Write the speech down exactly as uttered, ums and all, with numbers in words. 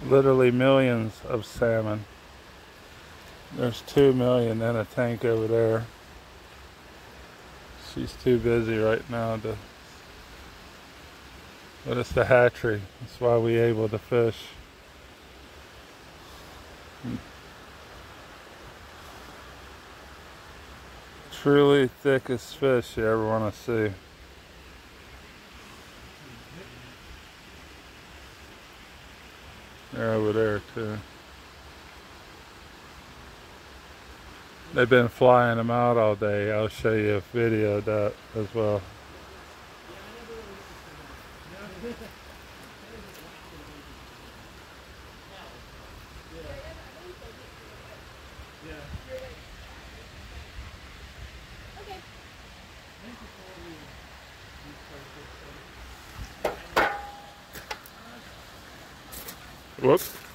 Literally millions of salmon. There's two million in a tank over there. She's too busy right now to, but it's the hatchery. That's why we're able to fish. Truly thickest fish you ever want to see. They're over there too. They've been flying them out all day. I'll show you a video of that as well. Whoops.